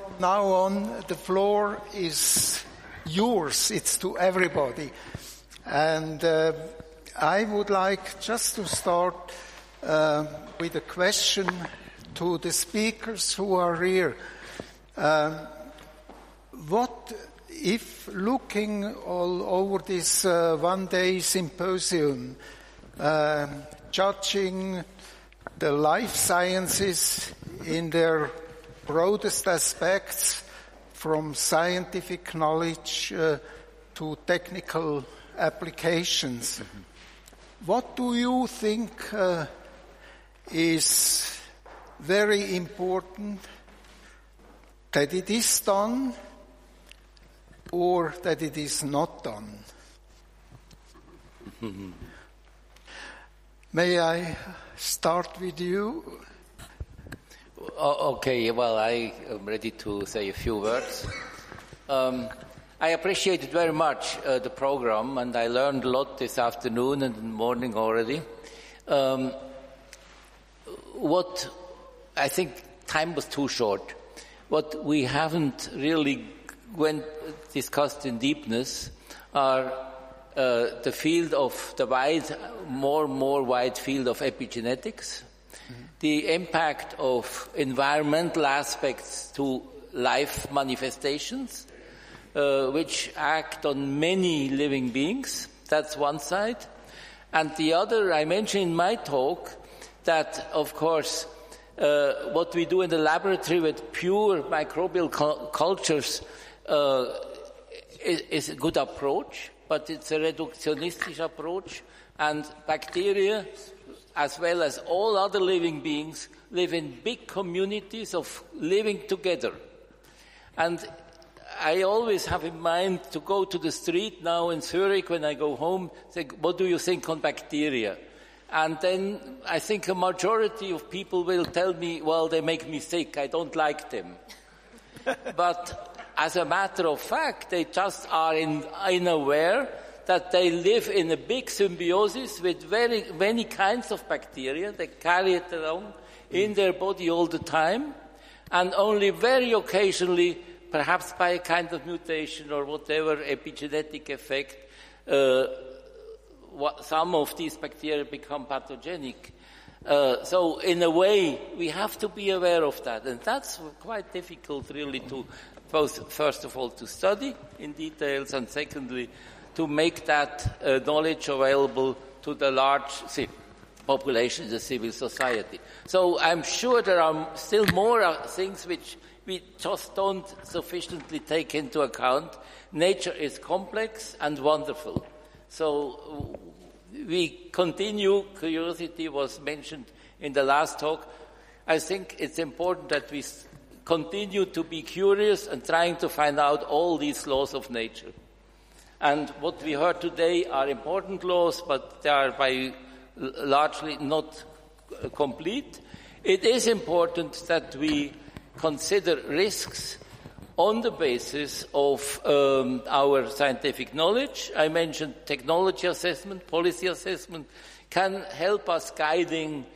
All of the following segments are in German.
Now on, the floor is yours. It's to everybody. And I would like just to start with a question to the speakers who are here. What if, looking all over this one-day symposium, judging the life sciences in their broadest aspects, from scientific knowledge to technical applications, what do you think is very important, that it is done or that it is not done? May I start with you? Okay, well, I am ready to say a few words. I appreciated very much the program, and I learned a lot this afternoon and in the morning already. What I think time was too short. What we haven't really discussed in deepness are the field of the more wide field of epigenetics, the impact of environmental aspects to life manifestations, which act on many living beings. That's one side. And the other, I mentioned in my talk, that of course what we do in the laboratory with pure microbial cultures is a good approach, but it's a reductionistic approach, and bacteria, as well as all other living beings, live in big communities of living together. And I always have in mind to go to the street now in Zurich when I go home, say, what do you think on bacteria? And then I think a majority of people will tell me, well, they make me sick, I don't like them. But as a matter of fact, they just are unaware that they live in a big symbiosis with very many kinds of bacteria. They carry it along in their body all the time, and only very occasionally, perhaps by a kind of mutation or whatever epigenetic effect, some of these bacteria become pathogenic. So in a way, we have to be aware of that, and that's quite difficult really to both, first of all, to study in details, and secondly, to make that knowledge available to the large population, the civil society. So I'm sure there are still more things which we just don't sufficiently take into account. Nature is complex and wonderful. So we continue. Curiosity was mentioned in the last talk. I think it's important that we continue to be curious and trying to find out all these laws of nature. And what we heard today are important laws, but they are largely not complete. It is important that we consider risks on the basis of our scientific knowledge. I mentioned technology assessment, policy assessment can help us guiding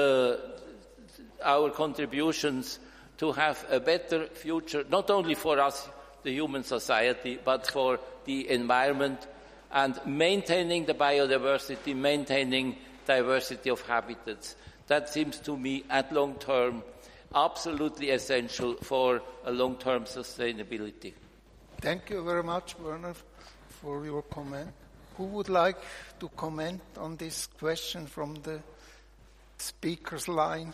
our contributions to have a better future, not only for us, the human society, but for the environment, and maintaining the biodiversity, maintaining diversity of habitats. That seems to me, at long term, absolutely essential for a long-term sustainability. Thank you very much, Werner, for your comment. Who would like to comment on this question from the speaker's line?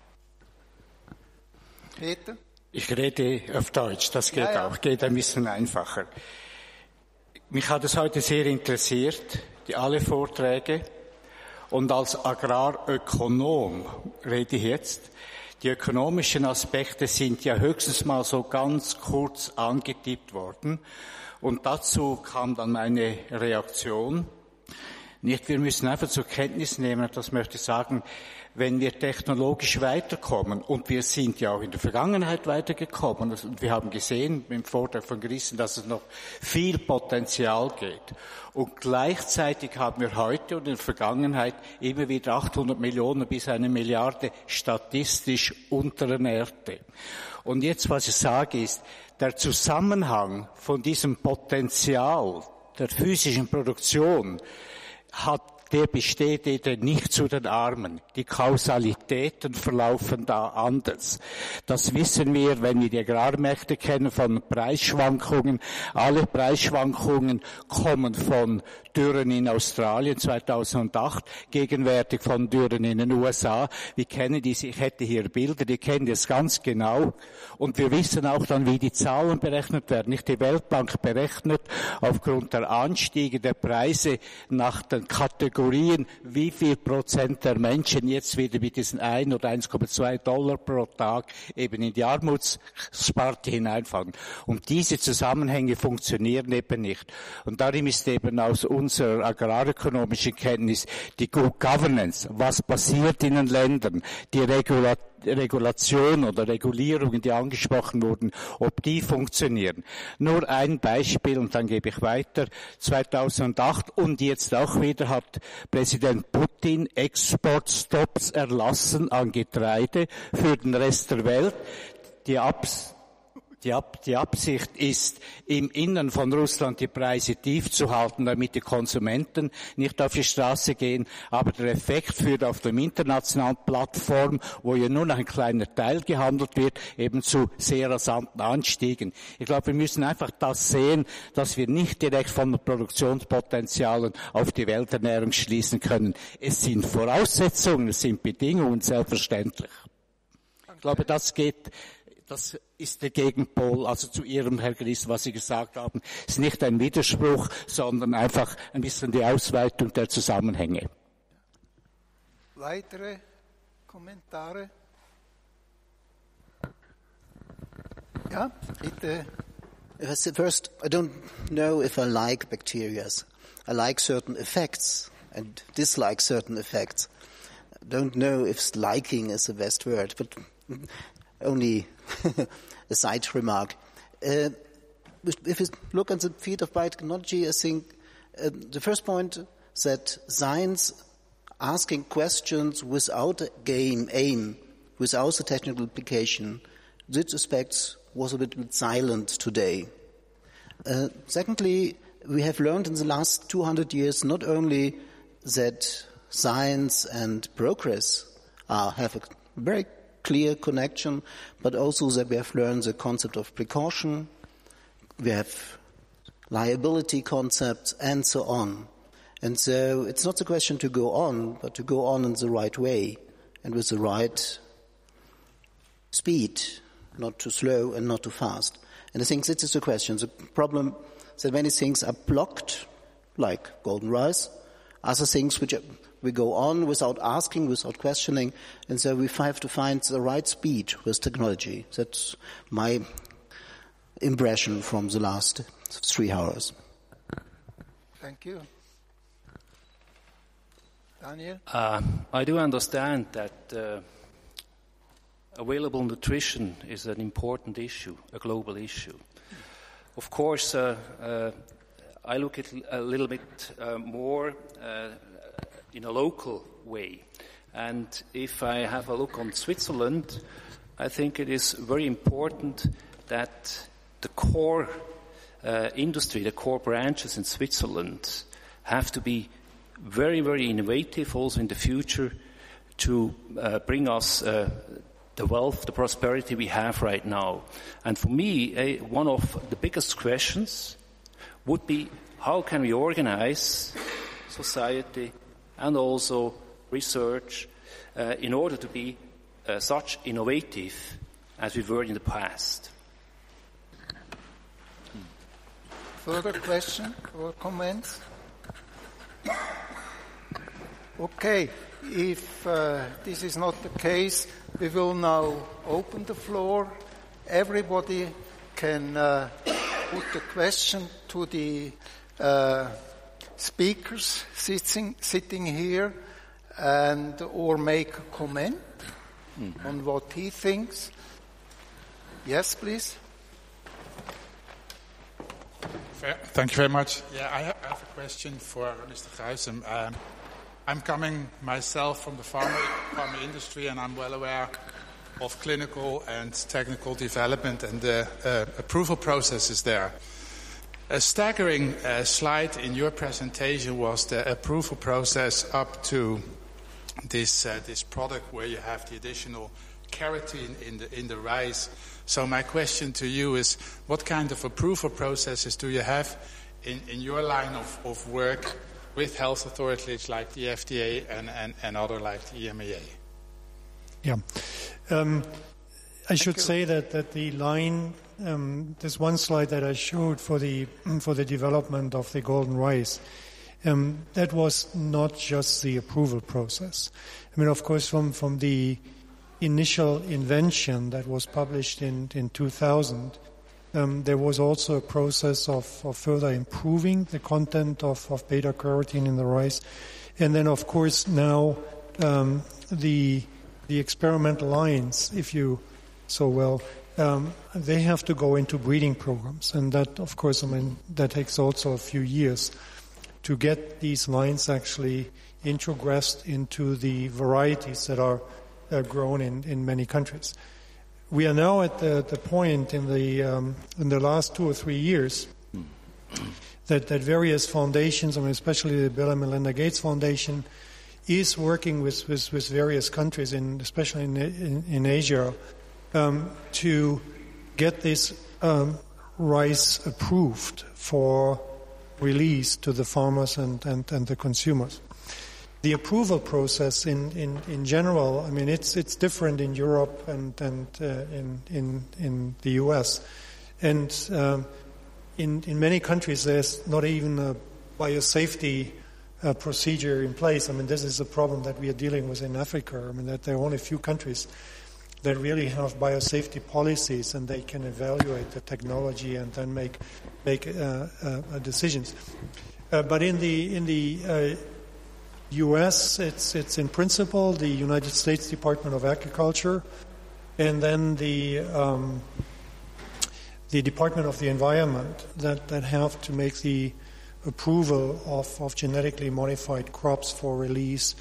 Peter? Ich rede auf Deutsch, das geht auch, geht ein bisschen einfacher. Mich hat es heute sehr interessiert, alle Vorträge. Und als Agrarökonom rede ich jetzt. Die ökonomischen Aspekte sind ja höchstens mal so ganz kurz angetippt worden. Und dazu kam dann meine Reaktion. Nicht, wir müssen einfach zur Kenntnis nehmen, das möchte ich sagen, wenn wir technologisch weiterkommen, und wir sind ja auch in der Vergangenheit weitergekommen, und wir haben gesehen im Vortrag von Christen, dass es noch viel Potenzial geht. Und gleichzeitig haben wir heute und in der Vergangenheit immer wieder 800 Millionen bis 1 Milliarde statistisch Unterernährte. Und jetzt, was ich sage, ist, der Zusammenhang von diesem Potenzial der physischen Produktion der besteht eben nicht zu den Armen. Die Kausalitäten verlaufen da anders. Das wissen wir, wenn wir die Agrarmärkte kennen, von Preisschwankungen. Alle Preisschwankungen kommen von Dürren in Australien 2008, gegenwärtig von Dürren in den USA. Wir kennen diese, ich hätte hier Bilder, die kennen das ganz genau. Und wir wissen auch dann, wie die Zahlen berechnet werden. Nicht die Weltbank berechnet aufgrund der Anstiege der Preise nach den Kategorien, wie viel Prozent der Menschen jetzt wieder mit diesen 1 oder 1,2 Dollar pro Tag eben in die Armutssparte hineinfallen. Und diese Zusammenhänge funktionieren eben nicht. Und darum ist eben aus unserer agrarökonomischen Kenntnis die Good Governance, was passiert in den Ländern, die Regulation oder Regulierungen, die angesprochen wurden, ob die funktionieren. Nur ein Beispiel und dann gebe ich weiter. 2008 und jetzt auch wieder hat Präsident Putin Exportstopps erlassen an Getreide für den Rest der Welt. Die Absicht ist, im Innern von Russland die Preise tief zu halten, damit die Konsumenten nicht auf die Straße gehen. Aber der Effekt führt auf der internationalen Plattform, wo ja nur noch ein kleiner Teil gehandelt wird, eben zu sehr rasanten Anstiegen. Ich glaube, wir müssen einfach das sehen, dass wir nicht direkt von den Produktionspotenzialen auf die Welternährung schließen können. Es sind Voraussetzungen, es sind Bedingungen, selbstverständlich. Ich glaube, das ist der Gegenpol, also zu Ihrem, Herr Griss, was Sie gesagt haben, ist nicht ein Widerspruch, sondern einfach ein bisschen die Ausweitung der Zusammenhänge. Weitere Kommentare? Ja, bitte. First, I don't know if I like bacteria. I like certain effects and dislike certain effects. I don't know if liking is the best word, but only a side remark. If you look at the field of biotechnology, I think the first point that science asking questions without a aim, without a technical application, this aspect was a bit silent today. Secondly, we have learned in the last 200 years not only that science and progress have a very clear connection, but also that we have learned the concept of precaution, we have liability concepts, and so on. And so it's not a question to go on, but to go on in the right way and with the right speed, not too slow and not too fast. And I think this is the question. The problem is that many things are blocked, like golden rice, other things which we go on without asking, without questioning, and so we have to find the right speed with technology. That's my impression from the last 3 hours. Thank you. Daniel? I do understand that available nutrition is an important issue, a global issue. Of course, I look at it a little bit more in a local way. And if I have a look on Switzerland, I think it is very important that the core industry, the core branches in Switzerland have to be very, very innovative also in the future to bring us the wealth, the prosperity we have right now. And for me, one of the biggest questions would be how can we organize society and also research in order to be such innovative as we were in the past. Further question or comments? Okay, if this is not the case, we will now open the floor. Everybody can put a question to the speakers sitting here and or make a comment on what he thinks. Yes, please. Thank you very much. Yeah, I have a question for Mr. Guysen. I'm coming myself from the pharma industry, and I'm well aware of clinical and technical development and the approval processes there. A staggering slide in your presentation was the approval process up to this product where you have the additional keratin in the rice. So my question to you is, what kind of approval processes do you have in your line of work with health authorities like the FDA and other like the EMEA? Yeah. I should say that the line, there's one slide that I showed for the development of the golden rice. That was not just the approval process. I mean, of course, from the initial invention that was published in 2000, there was also a process of further improving the content of beta-carotene in the rice. And then, of course, now the experimental lines, if you so well, they have to go into breeding programs. And that, of course, I mean, that takes also a few years to get these lines actually introgressed into the varieties that are grown in many countries. We are now at the point in the last 2 or 3 years that various foundations, I mean, especially the Bill and Melinda Gates Foundation, is working with various countries, especially in Asia, to get this rice approved for release to the farmers and the consumers. The approval process in general, I mean, it's different in Europe and in the US. And in many countries there's not even a biosafety procedure in place. I mean, this is a problem that we are dealing with in Africa. I mean, that there are only a few countries that really have biosafety policies, and they can evaluate the technology and then make decisions. But in the U.S., it's in principle the United States Department of Agriculture, and then the Department of the Environment that have to make the approval of genetically modified crops for release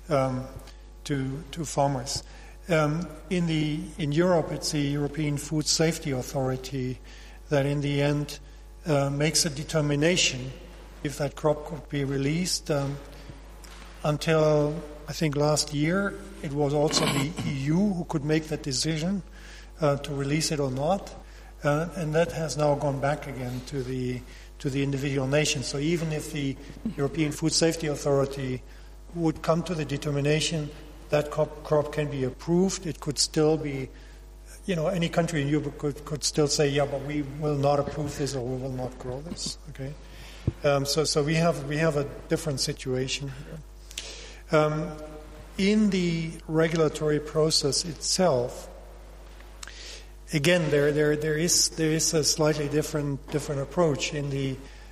to farmers. In Europe, it's the European Food Safety Authority that in the end makes a determination if that crop could be released. Until, I think, last year, it was also the EU who could make that decision to release it or not. And that has now gone back again to the individual nations. So even if the European Food Safety Authority would come to the determination that crop can be approved, it could still be, any country in Europe could still say, yeah, but we will not approve this or we will not grow this. Okay, so we have a different situation here. In the regulatory process itself, again, there is a slightly different approach. In the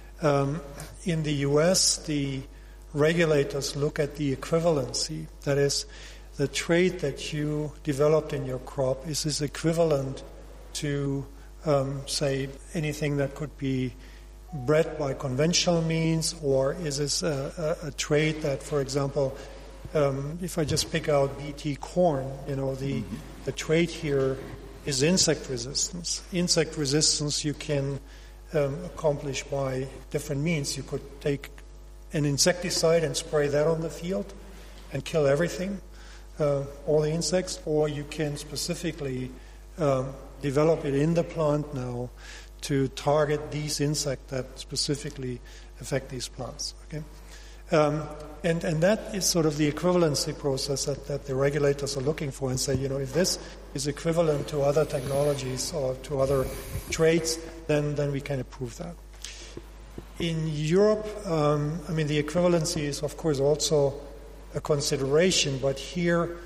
U.S., the regulators look at the equivalency. That is, the trait that you developed in your crop, is this equivalent to, say, anything that could be bred by conventional means, or is this a trait that, for example, if I just pick out BT corn, the trait here is insect resistance. Insect resistance you can accomplish by different means. You could take an insecticide and spray that on the field and kill everything, all the insects, or you can specifically develop it in the plant now to target these insects that specifically affect these plants. Okay, and that is sort of the equivalency process that the regulators are looking for, and say, if this is equivalent to other technologies or to other traits, then we can approve that. In Europe, the equivalency is, of course, also a consideration, but here,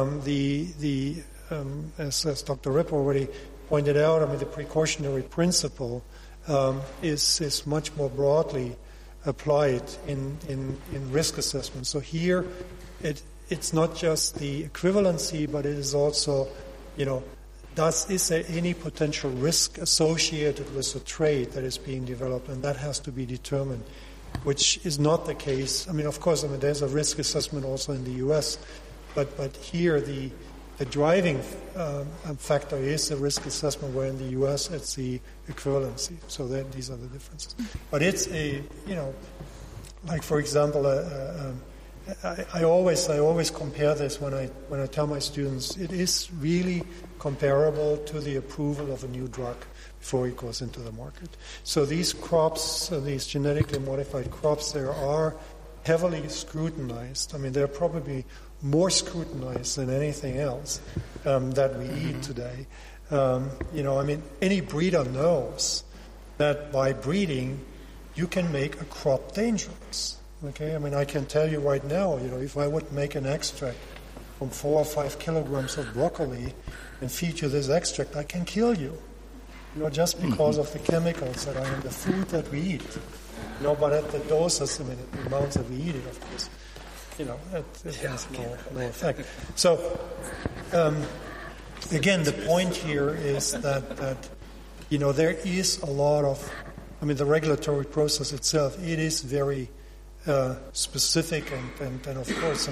as Dr. Ripp already pointed out, the precautionary principle is much more broadly applied in risk assessment. So here, it's not just the equivalency, but it is also, is there any potential risk associated with the trade that is being developed, and that has to be determined, which is not the case. Of course, there's a risk assessment also in the U.S., but here the driving factor is the risk assessment, where in the U.S. it's the equivalency. So these are the differences. But it's like for example, I always compare this when I tell my students it is really comparable to the approval of a new drug before it goes into the market. So these crops, these genetically modified crops, they are heavily scrutinized. They're probably more scrutinized than anything else that we eat today. Any breeder knows that by breeding, you can make a crop dangerous. Okay, I can tell you right now, if I would make an extract from 4 or 5 kilograms of broccoli and feed you this extract, I can kill you. Just because of the chemicals that are in the food that we eat. But at the doses, the amounts that we eat it, of course, it has no effect. So, again, the point here is that there is a lot of, the regulatory process itself, it is very specific, and of course,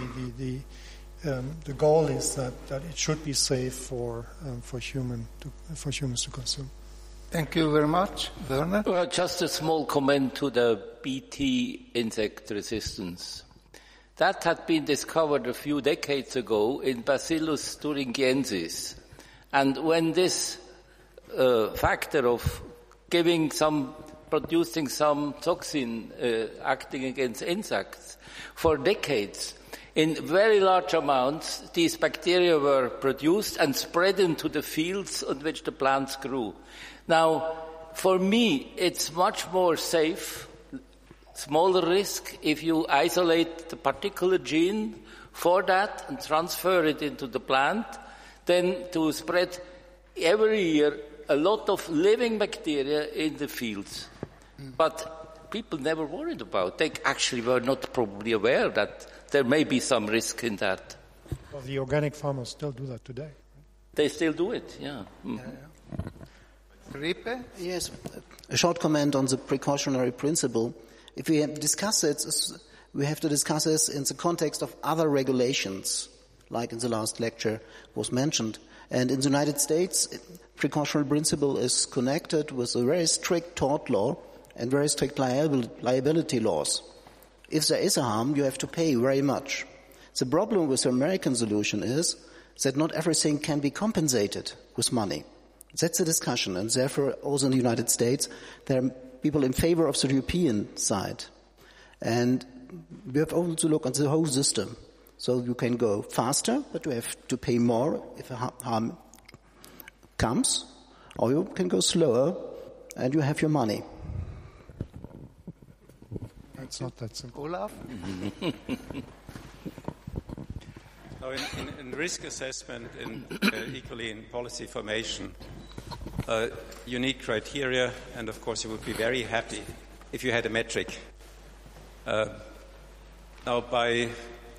the goal is that it should be safe for humans to consume. Thank you very much, Werner. Well, just a small comment to the Bt insect resistance. That had been discovered a few decades ago in Bacillus thuringiensis, and when this factor of producing some toxin acting against insects for decades, in very large amounts, these bacteria were produced and spread into the fields on which the plants grew. Now, for me, it's much more safe, smaller risk, if you isolate the particular gene for that and transfer it into the plant, than to spread every year a lot of living bacteria in the fields. But people never worried about. They actually were not probably aware that there may be some risk in that. Well, the organic farmers still do that today. They still do it, yeah. Ripe? Yes, a short comment on the precautionary principle. If we discuss it, we have to discuss this in the context of other regulations, like in the last lecture was mentioned. And in the United States, precautionary principle is connected with a very strict tort law and very strict liability laws. If there is a harm, you have to pay very much. The problem with the American solution is that not everything can be compensated with money. That's the discussion, and therefore also in the United States there are people in favor of the European side. And we have also to look at the whole system. So you can go faster, but you have to pay more if a harm comes, or you can go slower and you have your money. It's not that simple. Olaf? In risk assessment, equally in policy formation, you need criteria, and of course you would be very happy if you had a metric. Now, by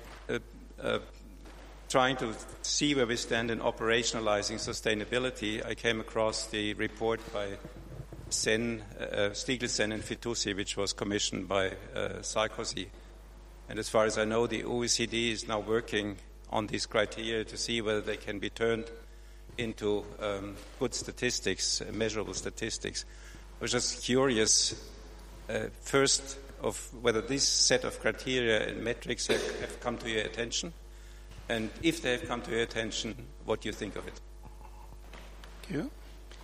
trying to see where we stand in operationalizing sustainability, I came across the report by Stiglitz and Fitoussi, which was commissioned by Sarkozy. And as far as I know, the OECD is now working on these criteria to see whether they can be turned into good statistics, measurable statistics. I was just curious, first, of whether this set of criteria and metrics have come to your attention, and if they have come to your attention, what do you think of it? Thank you.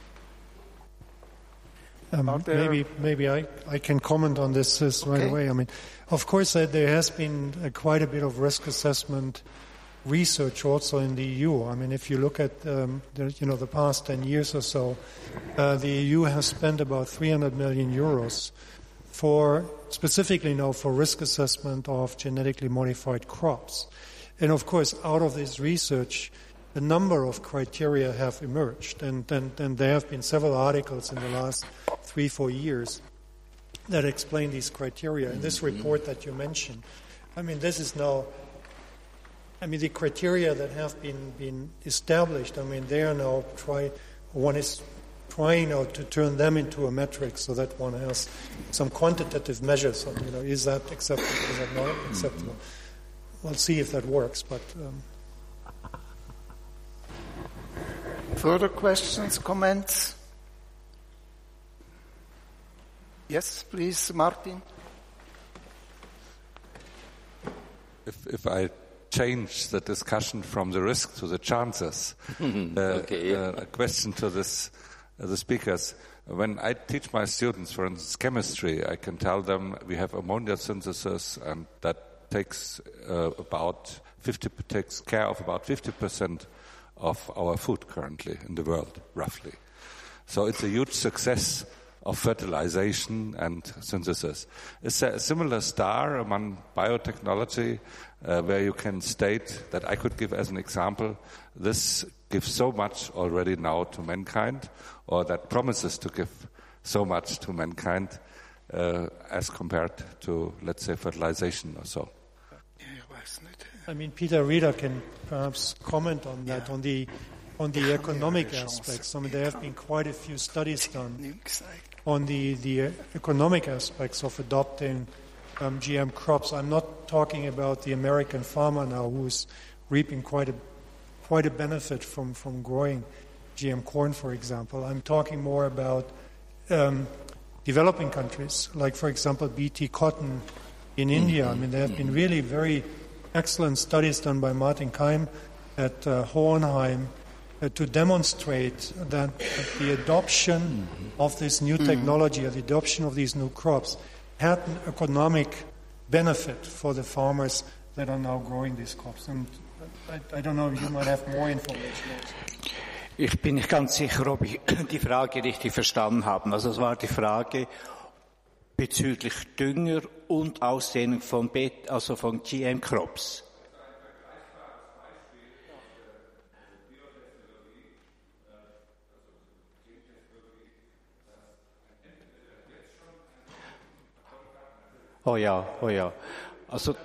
Maybe I can comment on this right away. Of course, there has been quite a bit of risk assessment research also in the EU. If you look at the past 10 years or so, the EU has spent about 300 million euros specifically now for risk assessment of genetically modified crops. And of course, out of this research, a number of criteria have emerged, and there have been several articles in the last 3-4 years that explain these criteria. In this report that you mentioned, I mean, this is now, I mean, the criteria that have been established, I mean, they are now one is trying now to turn them into a metric so that one has some quantitative measures on, is that acceptable, is that not acceptable? We'll see if that works, but... Further questions, comments? Yes, please, Martin. If I change the discussion from the risk to the chances, a question to the speakers. When I teach my students, for instance, chemistry, I can tell them we have ammonia synthesis, and that takes care of about 50% of our food currently in the world, roughly. So it's a huge success of fertilization and synthesis. Is there a similar star among biotechnology where you can state that I could give as an example, this gives so much already now to mankind, or that promises to give so much to mankind as compared to, let's say, fertilization or so? I mean, Peter Rieder can perhaps comment on that, on the economic aspects. I mean, there have been quite a few studies done on the economic aspects of adopting GM crops. I'm not talking about the American farmer now who's reaping quite a benefit from growing GM corn, for example. I'm talking more about developing countries, like, for example, BT cotton in India. I mean, there have been really very excellent studies done by Martin Keim at Hohenheim to demonstrate that the adoption of this new technology, or the adoption of these new crops, had an economic benefit for the farmers that are now growing these crops. And I don't know, you might have more information. Ich bin nicht ganz sicher, ob ich die Frage richtig verstanden habe. Also es war die Frage bezüglich Dünger und Ausdehnung von GM-Crops. Oh ja. Also,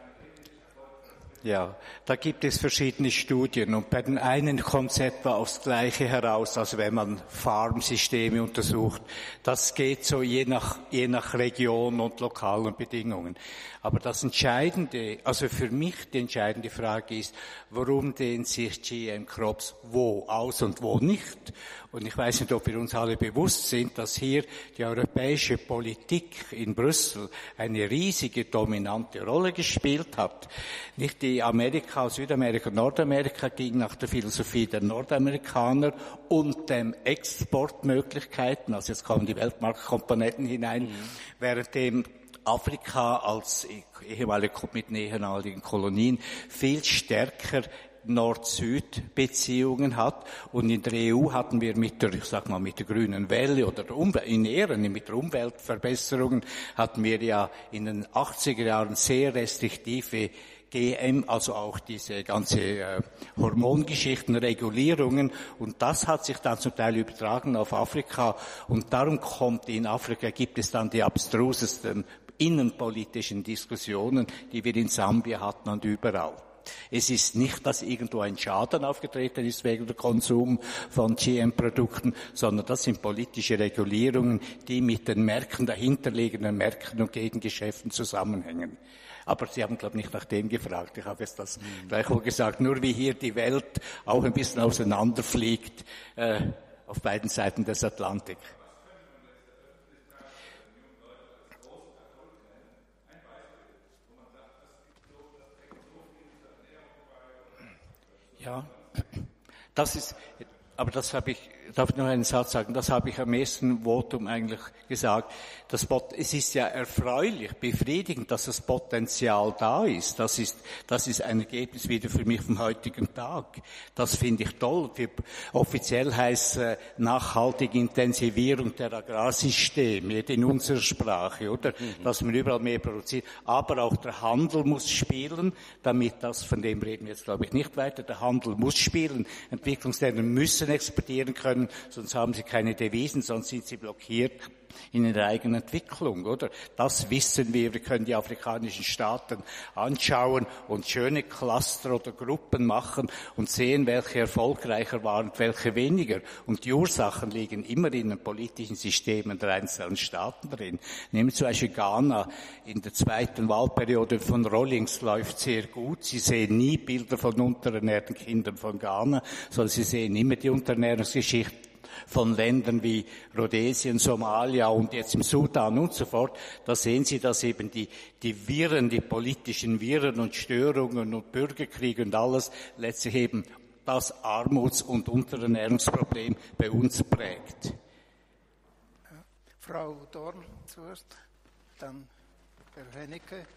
ja, da gibt es verschiedene Studien, und bei den einen kommt es etwa aufs Gleiche heraus, also wenn man Farmsysteme untersucht. Das geht so je nach Region und lokalen Bedingungen. Aber das Entscheidende, also für mich die entscheidende Frage ist, warum dehnen sich GM-Crops wo aus und wo nicht? Und ich weiß nicht, ob wir uns alle bewusst sind, dass hier die europäische Politik in Brüssel eine riesige, dominante Rolle gespielt hat. Nicht die Amerika, Südamerika, Nordamerika ging nach der Philosophie der Nordamerikaner und den Exportmöglichkeiten, also jetzt kommen die Weltmarktkomponenten hinein, währenddem Afrika als ehemalige mit ehemaligen Kolonien viel stärker Nord-Süd-Beziehungen hat. Und in der EU hatten wir mit der grünen Welle oder mit der Umweltverbesserungen hatten wir ja in den 80er Jahren sehr restriktive GM, also auch diese ganze Hormongeschichten, Regulierungen, und das hat sich dann zum Teil übertragen auf Afrika, und darum in Afrika gibt es dann die abstrusesten innenpolitischen Diskussionen, die wir in Sambia hatten und überall. Es ist nicht, dass irgendwo ein Schaden aufgetreten ist wegen der Konsum von GM-Produkten, sondern das sind politische Regulierungen, die mit den dahinterliegenden Märkten und Gegengeschäften zusammenhängen. Aber Sie haben, glaube ich, nicht nach dem gefragt. Ich habe jetzt das gleichwohl gesagt. Nur wie hier die Welt auch ein bisschen auseinanderfliegt auf beiden Seiten des Atlantik. Ja, darf ich noch einen Satz sagen, das habe ich am ersten Votum eigentlich gesagt. Es ist ja erfreulich, befriedigend, dass das Potenzial da ist. Das ist ein Ergebnis wieder für mich vom heutigen Tag. Das finde ich toll. Offiziell heißt nachhaltige Intensivierung der Agrarsysteme, in unserer Sprache, oder? Dass man überall mehr produziert. Aber auch der Handel muss spielen, damit von dem reden wir jetzt, glaube ich, nicht weiter. Der Handel muss spielen. Entwicklungsländer müssen exportieren können, sonst haben sie keine Devisen, sonst sind sie blockiert. in ihrer eigenen Entwicklung, oder? Das wissen wir. Wir können die afrikanischen Staaten anschauen und schöne Cluster oder Gruppen machen und sehen, welche erfolgreicher waren und welche weniger. Und die Ursachen liegen immer in den politischen Systemen der einzelnen Staaten drin. Nehmen zum Beispiel Ghana. In der zweiten Wahlperiode von Rawlings läuft sehr gut. Sie sehen nie Bilder von unterernährten Kindern von Ghana, sondern Sie sehen immer die Unterernährungsgeschichte von Ländern wie Rhodesien, Somalia und jetzt im Sudan und so fort. Da sehen Sie, dass eben die Wirren, die politischen Wirren und Störungen und Bürgerkriege und alles letztlich eben das Armuts- und Unterernährungsproblem bei uns prägt. Frau Dorn zuerst, dann Herr Hennecke.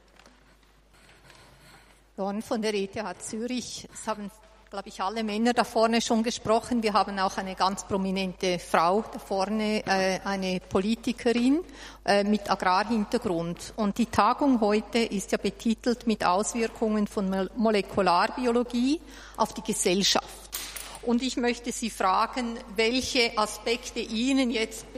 Dorn von der ETH Zürich. Es haben, glaube ich, alle Männer da vorne schon gesprochen. Wir haben auch eine ganz prominente Frau da vorne, eine Politikerin mit Agrarhintergrund. Und die Tagung heute ist ja betitelt mit Auswirkungen von Molekularbiologie auf die Gesellschaft. Und ich möchte Sie fragen, welche Aspekte Ihnen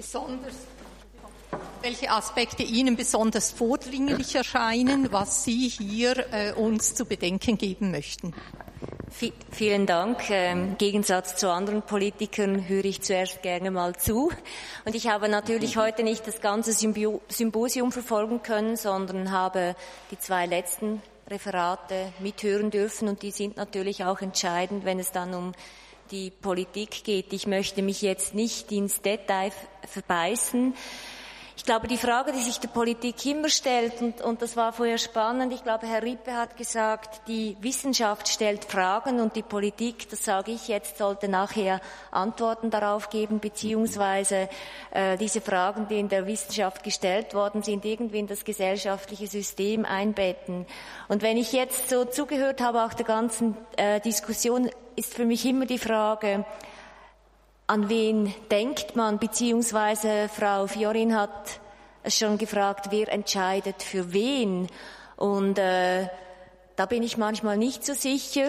besonders vordringlich erscheinen, was Sie hier uns zu bedenken geben möchten. Vielen Dank. Im Gegensatz zu anderen Politikern höre ich zuerst gerne mal zu. Und ich habe natürlich heute nicht das ganze Symposium verfolgen können, sondern habe die 2 letzten Referate mithören dürfen. Und die sind natürlich auch entscheidend, wenn es dann um die Politik geht. Ich möchte mich jetzt nicht ins Detail verbeißen. Ich glaube, die Frage, die sich der Politik immer stellt, und das war vorher spannend, ich glaube, Herr Rippe hat gesagt, die Wissenschaft stellt Fragen und die Politik, das sage ich jetzt, sollte nachher Antworten darauf geben, beziehungsweise diese Fragen, die in der Wissenschaft gestellt worden sind, irgendwie in das gesellschaftliche System einbetten. Und wenn ich jetzt so zugehört habe, auch der ganzen Diskussion, ist für mich immer die Frage, an wen denkt man, beziehungsweise Frau Fiorin hat es schon gefragt, wer entscheidet für wen. Und da bin ich manchmal nicht so sicher,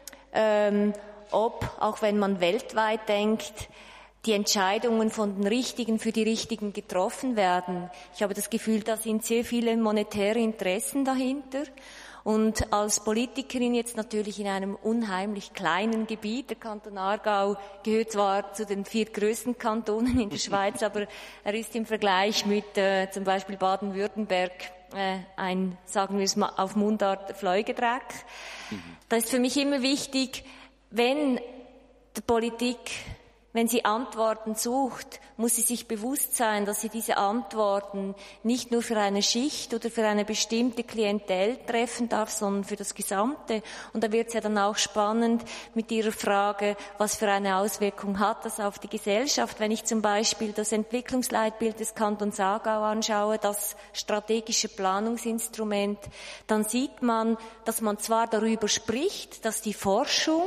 ob, auch wenn man weltweit denkt, die Entscheidungen von den Richtigen für die Richtigen getroffen werden. Ich habe das Gefühl, da sind sehr viele monetäre Interessen dahinter. Und als Politikerin jetzt natürlich in einem unheimlich kleinen Gebiet, der Kanton Aargau gehört zwar zu den 4 größten Kantonen in der Schweiz, aber er ist im Vergleich mit zum Beispiel Baden-Württemberg ein, sagen wir es mal auf Mundart, Fleugedreck. Da ist für mich immer wichtig, wenn die Politik, wenn sie Antworten sucht, muss sie sich bewusst sein, dass sie diese Antworten nicht nur für eine Schicht oder für eine bestimmte Klientel treffen darf, sondern für das Gesamte. Und da wird es ja dann auch spannend mit Ihrer Frage, was für eine Auswirkung hat das auf die Gesellschaft. Wenn ich zum Beispiel das Entwicklungsleitbild des Kantons Aargau anschaue, das strategische Planungsinstrument, dann sieht man, dass man zwar darüber spricht, dass die Forschung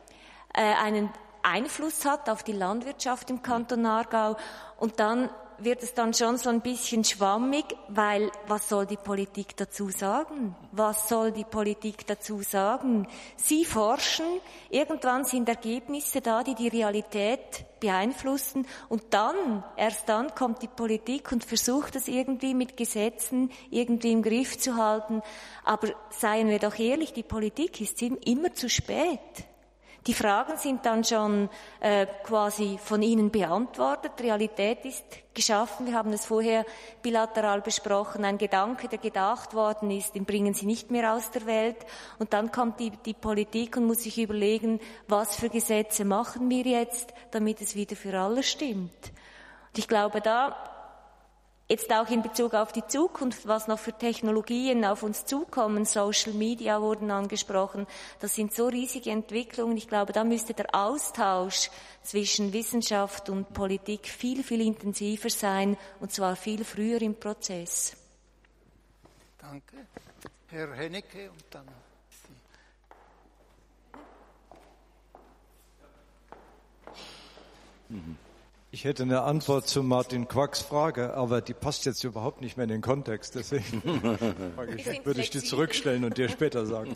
einen Einfluss hat auf die Landwirtschaft im Kanton Aargau, und dann wird es dann schon so ein bisschen schwammig, weil was soll die Politik dazu sagen? Was soll die Politik dazu sagen? Sie forschen, irgendwann sind Ergebnisse da, die die Realität beeinflussen, und erst dann kommt die Politik und versucht es irgendwie mit Gesetzen irgendwie im Griff zu halten. Aber seien wir doch ehrlich, die Politik ist immer zu spät. Die Fragen sind dann schon quasi von Ihnen beantwortet. Realität ist geschaffen. Wir haben es vorher bilateral besprochen. Ein Gedanke, der gedacht worden ist, den bringen Sie nicht mehr aus der Welt. Und dann kommt die Politik und muss sich überlegen, was für Gesetze machen wir jetzt, damit es wieder für alle stimmt. Und ich glaube, da jetzt auch in Bezug auf die Zukunft, was noch für Technologien auf uns zukommen, Social Media wurden angesprochen, das sind so riesige Entwicklungen. Ich glaube, da müsste der Austausch zwischen Wissenschaft und Politik viel, viel intensiver sein, und zwar viel früher im Prozess. Danke. Herr Hennecke und dann Sie. Ich hätte eine Antwort zu Martin Quacks Frage, aber die passt jetzt überhaupt nicht mehr in den Kontext. Deswegen würde ich die zurückstellen und dir später sagen.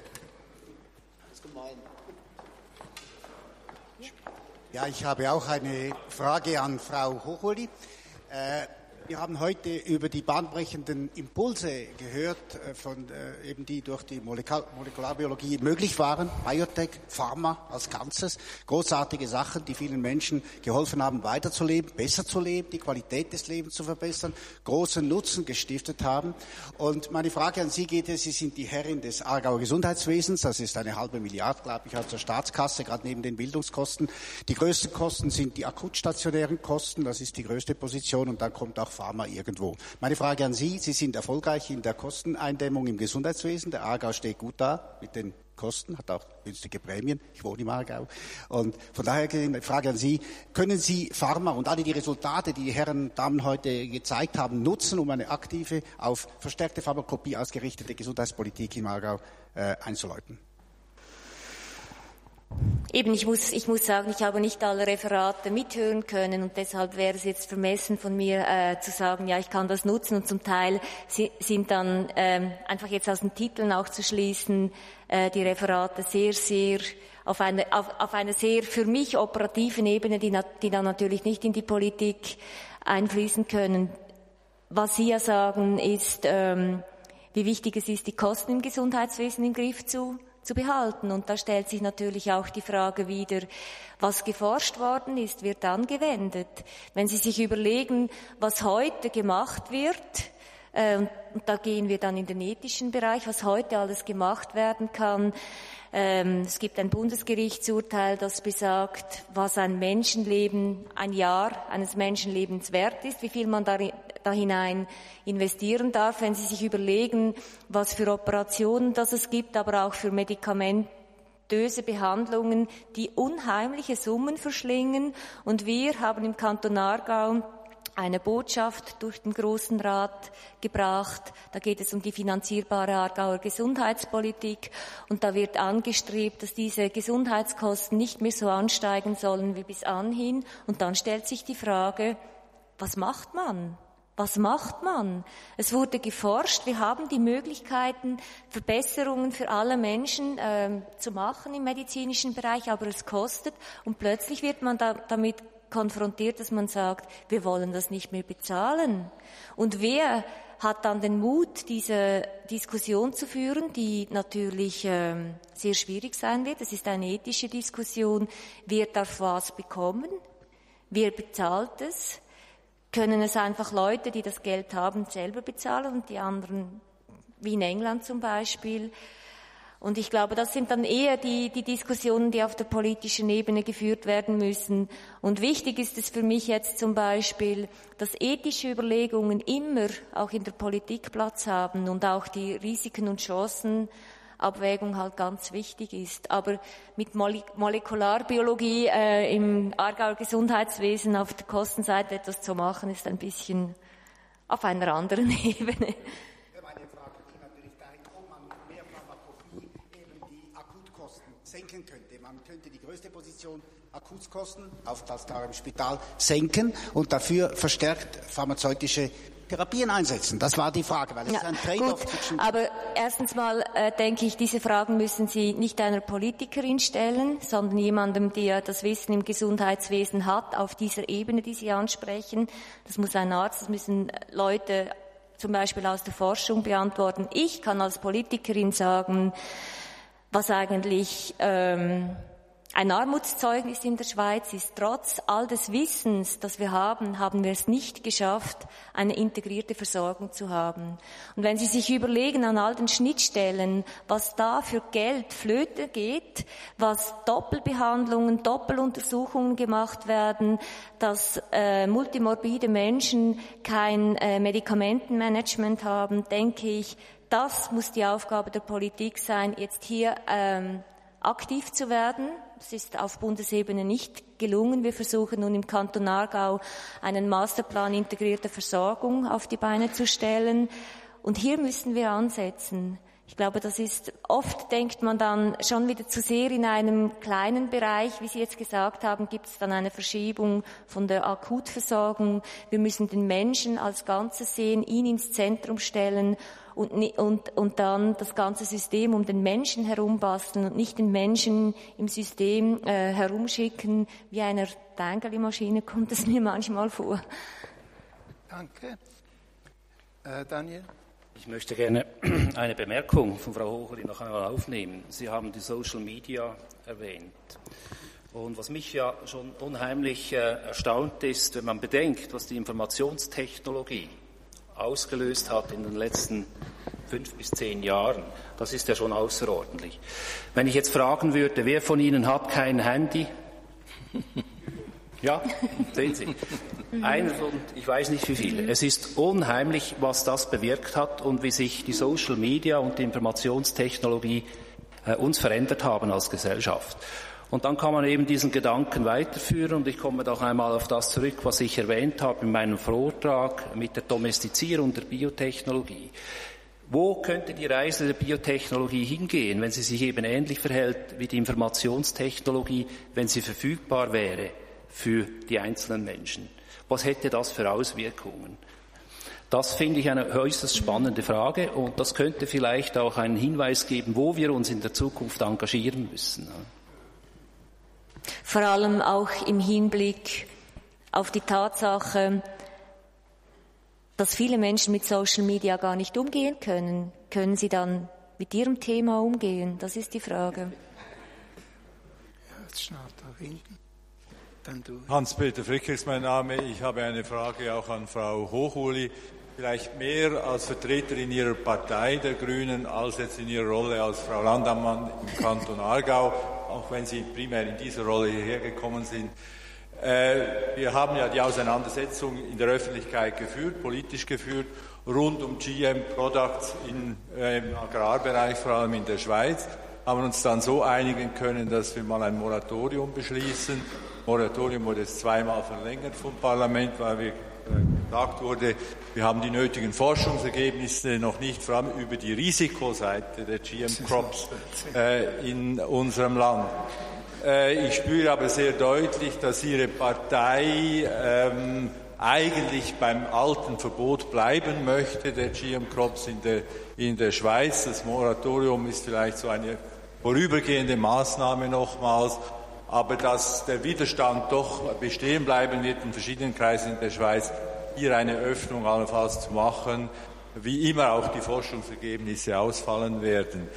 Ja, ich habe auch eine Frage an Frau Hocholi. Wir haben heute über die bahnbrechenden Impulse gehört, eben die durch die Molekularbiologie möglich waren. Biotech, Pharma als Ganzes. Großartige Sachen, die vielen Menschen geholfen haben, weiterzuleben, besser zu leben, die Qualität des Lebens zu verbessern, großen Nutzen gestiftet haben. Und meine Frage an Sie geht, Sie sind die Herrin des Aargauer Gesundheitswesens. Das ist eine halbe Milliarde, glaube ich, aus der Staatskasse, gerade neben den Bildungskosten. Die größten Kosten sind die akutstationären Kosten. Das ist die größte Position. Und dann kommt auch Pharma irgendwo. Meine Frage an Sie, Sie sind erfolgreich in der Kosteneindämmung im Gesundheitswesen. Der Aargau steht gut da mit den Kosten, hat auch günstige Prämien. Ich wohne im Aargau. Und von daher eine Frage an Sie, können Sie Pharma und alle die Resultate, die die Herren und Damen heute gezeigt haben, nutzen, um eine aktive, auf verstärkte Pharmakopie ausgerichtete Gesundheitspolitik im Aargau einzuläuten? Eben, ich muss sagen, ich habe nicht alle Referate mithören können und deshalb wäre es jetzt vermessen von mir zu sagen, ja, ich kann das nutzen, und zum Teil sind dann einfach jetzt aus den Titeln auch zu schließen, die Referate sehr auf einer sehr für mich operativen Ebene, die dann natürlich nicht in die Politik einfließen können. Was Sie ja sagen, ist, wie wichtig es ist, die Kosten im Gesundheitswesen im Griff zu behalten. Und da stellt sich natürlich auch die Frage wieder, was geforscht worden ist, wird angewendet. Wenn Sie sich überlegen, was heute gemacht wird, und da gehen wir dann in den ethischen Bereich, was heute alles gemacht werden kann. Es gibt ein Bundesgerichtsurteil, das besagt, was ein Menschenleben, ein Jahr eines Menschenlebens wert ist, wie viel man da hinein investieren darf. Wenn Sie sich überlegen, was für Operationen das es gibt, aber auch für medikamentöse Behandlungen, die unheimliche Summen verschlingen. Und wir haben im Kanton Aargau eine Botschaft durch den Grossen Rat gebracht. Da geht es um die finanzierbare Aargauer Gesundheitspolitik. Und da wird angestrebt, dass diese Gesundheitskosten nicht mehr so ansteigen sollen wie bis anhin. Und dann stellt sich die Frage, was macht man? Was macht man? Es wurde geforscht, wir haben die Möglichkeiten, Verbesserungen für alle Menschen zu machen im medizinischen Bereich, aber es kostet. Und plötzlich wird man damit konfrontiert, dass man sagt, wir wollen das nicht mehr bezahlen. Und wer hat dann den Mut, diese Diskussion zu führen, die natürlich sehr schwierig sein wird? Es ist eine ethische Diskussion. Wer darf was bekommen? Wer bezahlt es? Können es einfach Leute, die das Geld haben, selber bezahlen und die anderen, wie in England zum Beispiel? Und ich glaube, das sind dann eher die Diskussionen, die auf der politischen Ebene geführt werden müssen. Und wichtig ist es für mich jetzt zum Beispiel, dass ethische Überlegungen immer auch in der Politik Platz haben und auch die Risiken und Chancenabwägung halt ganz wichtig ist. Aber mit Molekularbiologie im Aargauer Gesundheitswesen auf der Kostenseite etwas zu machen, ist ein bisschen auf einer anderen Ebene. Senken könnte. Man könnte die größte Position Akutkosten, Aufenthaltsdauer im Spital, senken und dafür verstärkt pharmazeutische Therapien einsetzen. Das war die Frage, weil es ist ein Trade-off zwischen... Aber erstens mal denke ich, diese Fragen müssen Sie nicht einer Politikerin stellen, sondern jemandem, der das Wissen im Gesundheitswesen hat, auf dieser Ebene, die Sie ansprechen. Das muss ein Arzt, das müssen Leute zum Beispiel aus der Forschung beantworten. Ich kann als Politikerin sagen, was eigentlich ein Armutszeugnis in der Schweiz ist. Trotz all des Wissens, das wir haben wir es nicht geschafft, eine integrierte Versorgung zu haben. Und wenn Sie sich überlegen an all den Schnittstellen, was da für Geld flöte geht, was Doppelbehandlungen, Doppeluntersuchungen gemacht werden, dass multimorbide Menschen kein Medikamentenmanagement haben, denke ich, das muss die Aufgabe der Politik sein, jetzt hier aktiv zu werden. Das ist auf Bundesebene nicht gelungen. Wir versuchen nun im Kanton Aargau einen Masterplan integrierter Versorgung auf die Beine zu stellen. Und hier müssen wir ansetzen. Ich glaube, das ist, oft denkt man dann schon wieder zu sehr in einem kleinen Bereich. Wie Sie jetzt gesagt haben, gibt es dann eine Verschiebung von der Akutversorgung. Wir müssen den Menschen als Ganzes sehen, ihn ins Zentrum stellen und dann das ganze System um den Menschen herum basteln und nicht den Menschen im System herumschicken. Wie einer Tangeli-Maschine kommt es mir manchmal vor. Danke. Daniel? Ich möchte gerne eine Bemerkung von Frau Hochuli noch einmal aufnehmen. Sie haben die Social Media erwähnt. Und was mich ja schon unheimlich erstaunt ist, wenn man bedenkt, was die Informationstechnologie ausgelöst hat in den letzten 5 bis 10 Jahren, das ist ja schon außerordentlich. Wenn ich jetzt fragen würde, wer von Ihnen hat kein Handy? Ja, sehen Sie. Einer von, ich weiß nicht wie viele. Es ist unheimlich, was das bewirkt hat und wie sich die Social Media und die Informationstechnologie uns verändert haben als Gesellschaft. Und dann kann man eben diesen Gedanken weiterführen und ich komme doch einmal auf das zurück, was ich erwähnt habe in meinem Vortrag mit der Domestizierung der Biotechnologie. Wo könnte die Reise der Biotechnologie hingehen, wenn sie sich eben ähnlich verhält wie die Informationstechnologie, wenn sie verfügbar wäre für die einzelnen Menschen? Was hätte das für Auswirkungen? Das finde ich eine äußerst spannende Frage und das könnte vielleicht auch einen Hinweis geben, wo wir uns in der Zukunft engagieren müssen. Vor allem auch im Hinblick auf die Tatsache, dass viele Menschen mit Social Media gar nicht umgehen können. Können sie dann mit ihrem Thema umgehen? Das ist die Frage. Jetzt schaut da hinten. Dann du. Hans-Peter Frick ist mein Name. Ich habe eine Frage auch an Frau Hochuli. Vielleicht mehr als Vertreterin Ihrer Partei, der Grünen, als jetzt in Ihrer Rolle als Frau Landammann im Kanton Aargau, auch wenn Sie primär in dieser Rolle hierher gekommen sind. Wir haben ja die Auseinandersetzung in der Öffentlichkeit geführt, politisch geführt, rund um GM Products im Agrarbereich, vor allem in der Schweiz, haben uns dann so einigen können, dass wir mal ein Moratorium beschließen. Moratorium wurde jetzt 2-mal verlängert vom Parlament, weil wir gesagt wurde, wir haben die nötigen Forschungsergebnisse noch nicht, vor allem über die Risikoseite der GM-Crops in unserem Land. Ich spüre aber sehr deutlich, dass Ihre Partei eigentlich beim alten Verbot bleiben möchte, der GM-Crops in der Schweiz. Das Moratorium ist vielleicht so eine vorübergehende Maßnahme nochmals, aber dass der Widerstand doch bestehen bleiben wird in verschiedenen Kreisen in der Schweiz, hier eine Öffnung allenfalls zu machen, wie immer auch die Forschungsergebnisse ausfallen werden.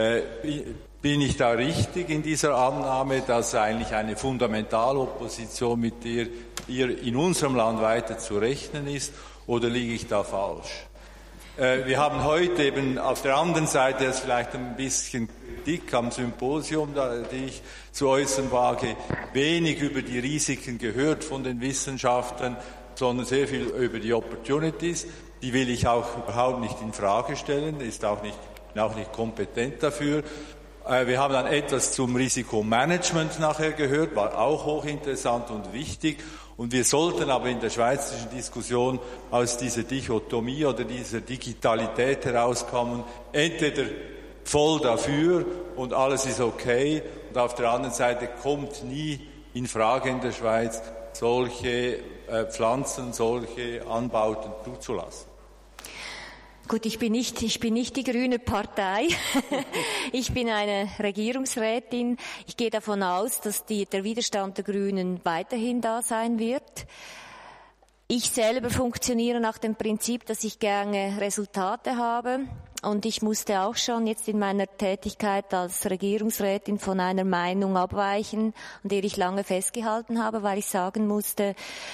Bin ich da richtig in dieser Annahme, dass eigentlich eine Fundamentalopposition mit der ihr in unserem Land weiter zu rechnen ist, oder liege ich da falsch? Wir haben heute eben auf der anderen Seite, das ist vielleicht ein bisschen dick am Symposium, die ich zu äußern wage, wenig über die Risiken gehört von den Wissenschaftlern, sondern sehr viel über die Opportunities. Die will ich auch überhaupt nicht in Frage stellen, ist auch nicht kompetent dafür. Wir haben dann etwas zum Risikomanagement nachher gehört, war auch hochinteressant und wichtig. Und wir sollten aber in der schweizerischen Diskussion aus dieser Dichotomie oder dieser Digitalität herauskommen, entweder voll dafür und alles ist okay, und auf der anderen Seite kommt nie in Frage in der Schweiz, solche Pflanzen, solche Anbauten zuzulassen. Gut, ich bin nicht die grüne Partei. Ich bin eine Regierungsrätin. Ich gehe davon aus, dass der Widerstand der Grünen weiterhin da sein wird. Ich selber funktioniere nach dem Prinzip, dass ich gerne Resultate habe. Und ich musste auch schon jetzt in meiner Tätigkeit als Regierungsrätin von einer Meinung abweichen, an der ich lange festgehalten habe, weil ich sagen musste,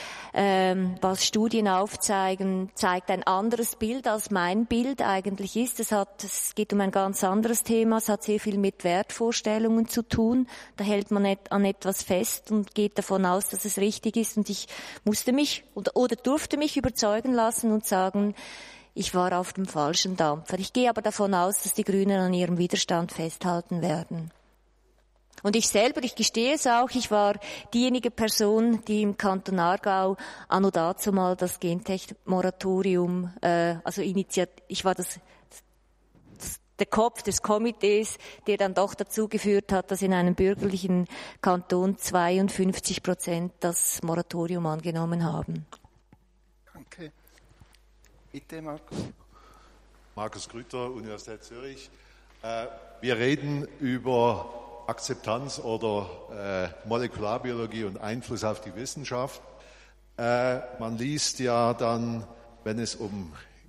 was Studien aufzeigen, zeigt ein anderes Bild, als mein Bild eigentlich ist. Es geht um ein ganz anderes Thema. Es hat sehr viel mit Wertvorstellungen zu tun. Da hält man an etwas fest und geht davon aus, dass es richtig ist. Und ich musste mich oder durfte mich überzeugen lassen und sagen, ich war auf dem falschen Dampfer. Ich gehe aber davon aus, dass die Grünen an ihrem Widerstand festhalten werden. Und ich gestehe es auch, ich war diejenige Person, die im Kanton Aargau anno dazumal das Gentech-Moratorium, ich war der Kopf des Komitees, der dann doch dazu geführt hat, dass in einem bürgerlichen Kanton 52% das Moratorium angenommen haben. Danke. Bitte, Markus. Markus Grütter, Universität Zürich. Wir reden über Akzeptanz oder Molekularbiologie und Einfluss auf die Wissenschaft. Man liest ja dann, wenn es um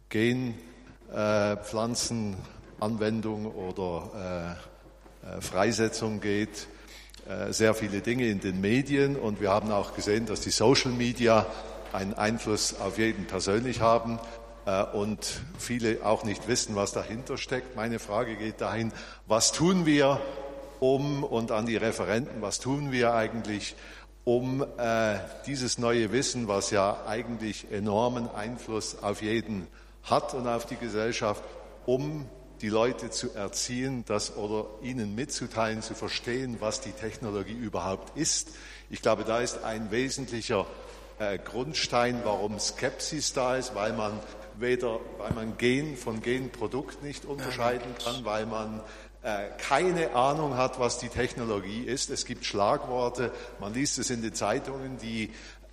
Pflanzenanwendung oder Freisetzung geht, sehr viele Dinge in den Medien. Und wir haben auch gesehen, dass die Social Media einen Einfluss auf jeden persönlich haben und viele auch nicht wissen, was dahinter steckt. Meine Frage geht dahin, was tun wir und an die Referenten, was tun wir eigentlich, um dieses neue Wissen, was ja eigentlich enormen Einfluss auf jeden hat und auf die Gesellschaft, um die Leute zu erziehen, oder ihnen mitzuteilen, zu verstehen, was die Technologie überhaupt ist. Ich glaube, da ist ein wesentlicher Grundstein, warum Skepsis da ist, weil man Gen von Genprodukt nicht unterscheiden kann, weil man keine Ahnung hat, was die Technologie ist. Es gibt Schlagworte, man liest es in den Zeitungen, die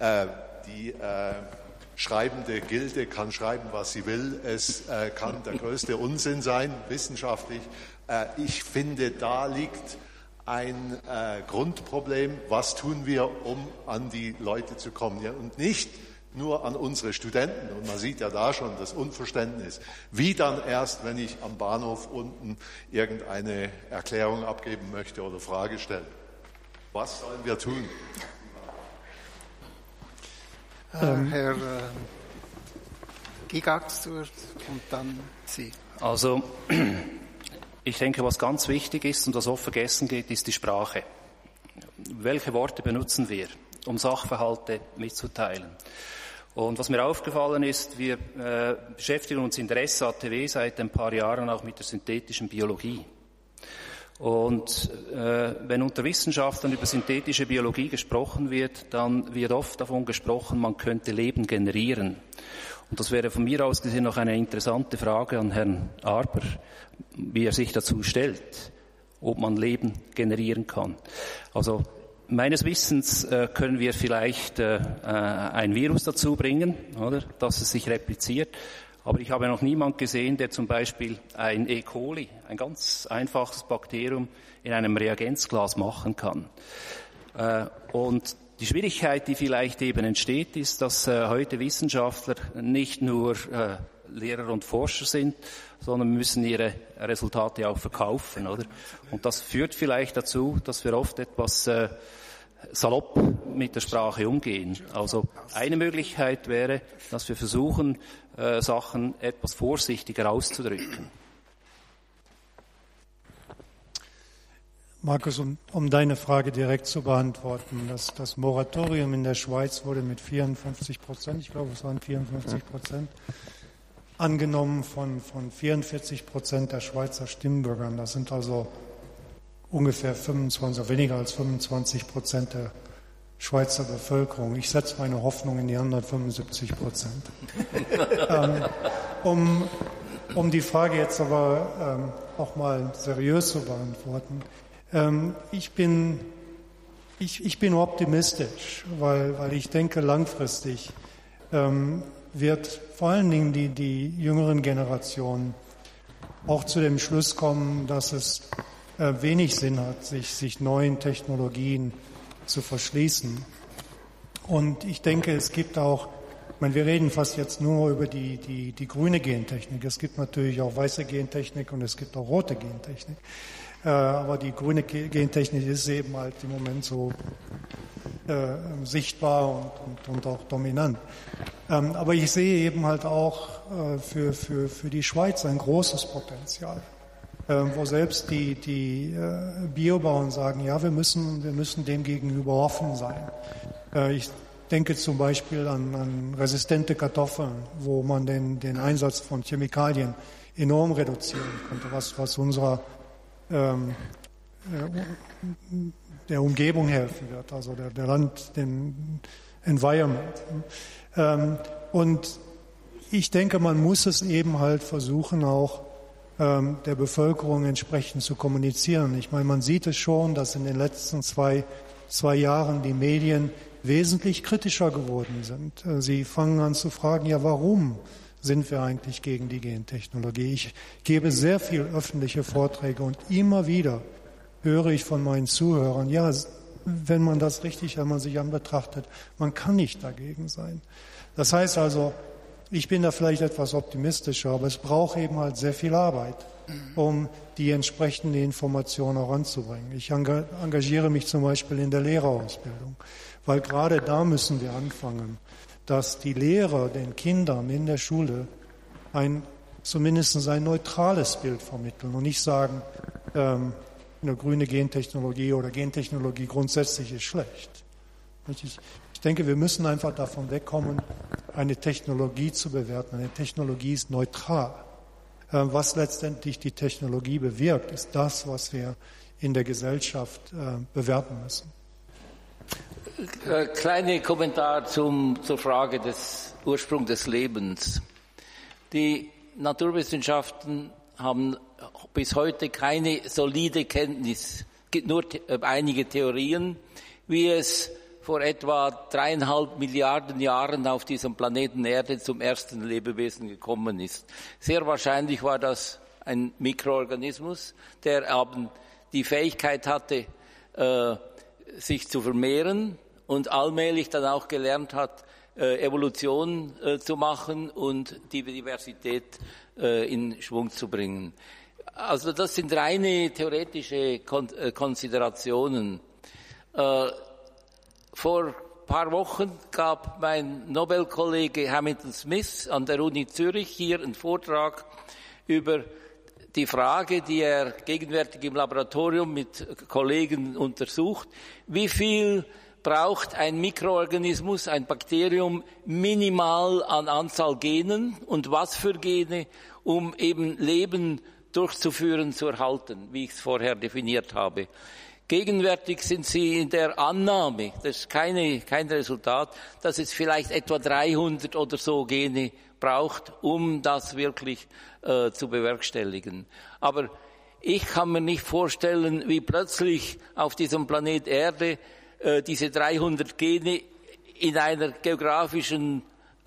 schreibende Gilde kann schreiben, was sie will. Es kann der größte Unsinn sein, wissenschaftlich. Ich finde, da liegt ein Grundproblem. Was tun wir, um an die Leute zu kommen? Ja, und nicht nur an unsere Studenten. Und man sieht ja da schon das Unverständnis. Wie dann erst, wenn ich am Bahnhof unten irgendeine Erklärung abgeben möchte oder Frage stellen. Was sollen wir tun? Herr Gigax und dann Sie. Also, ich denke, was ganz wichtig ist und was oft vergessen geht, ist die Sprache. Welche Worte benutzen wir, um Sachverhalte mitzuteilen? Und was mir aufgefallen ist, wir beschäftigen uns in der SATW seit ein paar Jahren auch mit der synthetischen Biologie. Und wenn unter Wissenschaftlern über synthetische Biologie gesprochen wird, dann wird oft davon gesprochen, man könnte Leben generieren. Und das wäre von mir aus gesehen noch eine interessante Frage an Herrn Arber, wie er sich dazu stellt, ob man Leben generieren kann. Also meines Wissens können wir vielleicht ein Virus dazu bringen, oder, dass es sich repliziert. Aber ich habe noch niemand gesehen, der zum Beispiel ein E. coli, ein ganz einfaches Bakterium, in einem Reagenzglas machen kann. Und die Schwierigkeit, die vielleicht eben entsteht, ist, dass heute Wissenschaftler nicht nur Lehrer und Forscher sind, sondern müssen ihre Resultate auch verkaufen, oder? Und das führt vielleicht dazu, dass wir oft etwas salopp mit der Sprache umgehen. Also eine Möglichkeit wäre, dass wir versuchen, Sachen etwas vorsichtiger auszudrücken. Markus, um deine Frage direkt zu beantworten, das Moratorium in der Schweiz wurde mit 54%, ich glaube es waren 54%, angenommen von 44% der Schweizer Stimmbürgern. Das sind also ungefähr 25, weniger als 25% der Schweizer Bevölkerung. Ich setze meine Hoffnung in die anderen 75%. Um die Frage jetzt aber auch mal seriös zu beantworten. Ich bin optimistisch, weil ich denke, langfristig wird vor allen Dingen die jüngeren Generationen auch zu dem Schluss kommen, dass es wenig Sinn hat, sich neuen Technologien zu verschließen. Und ich denke, es gibt auch, wir reden fast jetzt nur über die grüne Gentechnik. Es gibt natürlich auch weiße Gentechnik und es gibt auch rote Gentechnik. Aber die grüne Gentechnik ist eben halt im Moment so sichtbar und auch dominant. Aber ich sehe eben halt auch für die Schweiz ein großes Potenzial, wo selbst die Biobauern sagen, ja, wir müssen dem gegenüber offen sein. Ich denke zum Beispiel an resistente Kartoffeln, wo man den Einsatz von Chemikalien enorm reduzieren könnte, was unserer der Umgebung helfen wird, also der Land, dem Environment. Und ich denke, man muss es eben halt versuchen, auch der Bevölkerung entsprechend zu kommunizieren. Ich meine, man sieht es schon, dass in den letzten zwei Jahren die Medien wesentlich kritischer geworden sind. Sie fangen an zu fragen, ja, warum sind wir eigentlich gegen die Gentechnologie? Ich gebe sehr viel öffentliche Vorträge und immer wieder höre ich von meinen Zuhörern, ja, wenn man das richtig, wenn man sich betrachtet, man kann nicht dagegen sein. Das heißt also, ich bin da vielleicht etwas optimistischer, aber es braucht eben halt sehr viel Arbeit, um die entsprechende Information auch anzubringen. Ich engagiere mich zum Beispiel in der Lehrerausbildung, weil gerade da müssen wir anfangen, dass die Lehrer den Kindern in der Schule zumindest ein neutrales Bild vermitteln und nicht sagen, eine grüne Gentechnologie oder Gentechnologie grundsätzlich ist schlecht. Ich denke, wir müssen einfach davon wegkommen, eine Technologie zu bewerten. Eine Technologie ist neutral. Was letztendlich die Technologie bewirkt, ist das, was wir in der Gesellschaft bewerten müssen. Kleiner Kommentar zur Frage des Ursprungs des Lebens. Die Naturwissenschaften haben bis heute keine solide Kenntnis. Es gibt nur einige Theorien, wie es vor etwa 3,5 Milliarden Jahren auf diesem Planeten Erde zum ersten Lebewesen gekommen ist. Sehr wahrscheinlich war das ein Mikroorganismus, der aber die Fähigkeit hatte, sich zu vermehren und allmählich dann auch gelernt hat, Evolution zu machen und die Diversität in Schwung zu bringen. Also das sind reine theoretische Konsiderationen. Vor ein paar Wochen gab mein Nobelkollege Hamilton Smith an der Uni Zürich hier einen Vortrag über die Frage, die er gegenwärtig im Laboratorium mit Kollegen untersucht: Wie viel braucht ein Mikroorganismus, ein Bakterium, minimal an Anzahl Genen und was für Gene, um eben Leben durchzuführen, zu erhalten, wie ich es vorher definiert habe. Gegenwärtig sind sie in der Annahme, das ist kein Resultat, dass es vielleicht etwa 300 oder so Gene braucht, um das wirklich zu bewerkstelligen. Aber ich kann mir nicht vorstellen, wie plötzlich auf diesem Planet Erde diese 300 Gene in einer geografischen,